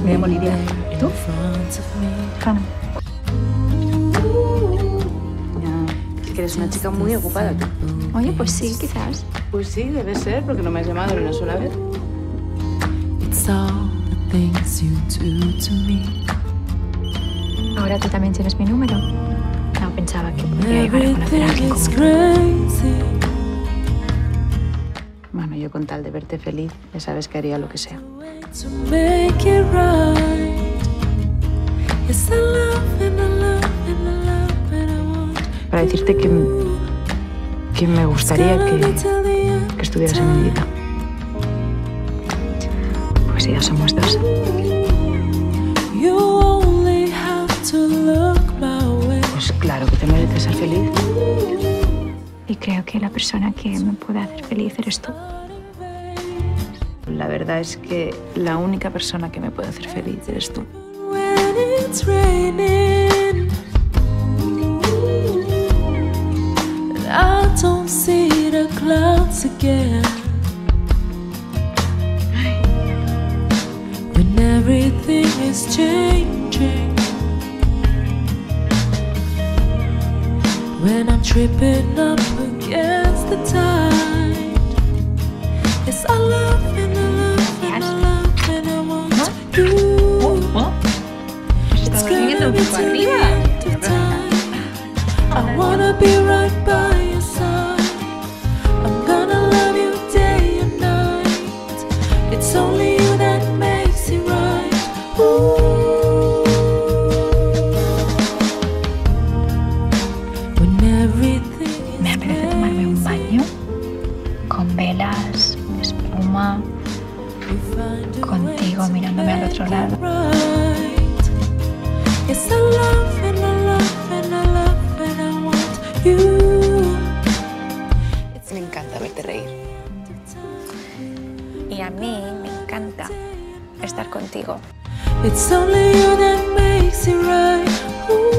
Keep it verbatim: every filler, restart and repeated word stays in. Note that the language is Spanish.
Me llamo Lidia. ¿Y tú? Hanna. Ya, es que eres una chica muy ocupada. Oye, pues sí, quizás. Pues sí, debe ser, porque no me has llamado ni una sola vez. Ahora tú también tienes mi número. No pensaba que podría llegar a conocer a alguien como tú. Bueno, yo con tal de verte feliz, ya sabes que haría lo que sea. Para decirte que, que me gustaría que, que estuvieras en mi vida. Pues ya somos dos. Pues claro que te mereces ser feliz. Y creo que la persona que me puede hacer feliz eres tú. La verdad es que la única persona que me puede hacer feliz eres tú. When I'm tripping up against the tide, yes, I love and I love and I love and I want you. It's gonna be till the end of time. I wanna be right by your side. I'm gonna love you day and night. It's only you that makes it right. Ooh. Me apetece tomarme un baño con velas, espuma, contigo mirándome al otro lado. Me encanta verte reír. Y a mí me encanta estar contigo. It's only you that makes it right. Ooh.